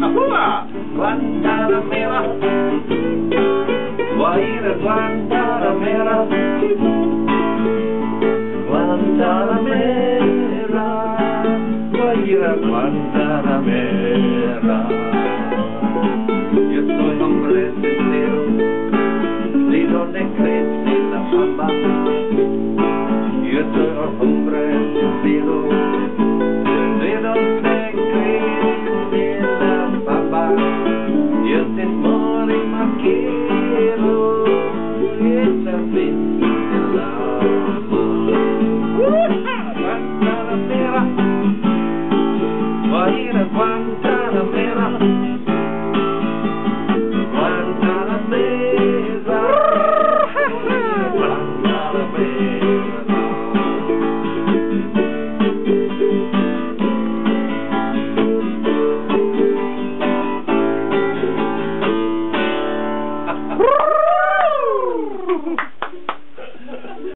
Guantanamera, vuoi ir a Guantanamera? Guantanamera, vuoi ir a Guantanamera? Yo soy hombre sincero, de donde crece la fama. Yo soy hombre sincero, de donde crece la fama. Yo te mori ma quiero esa vista del alma. Guantanamera, voy a ir a Guantanamera. Guantanamera, Guantanamera.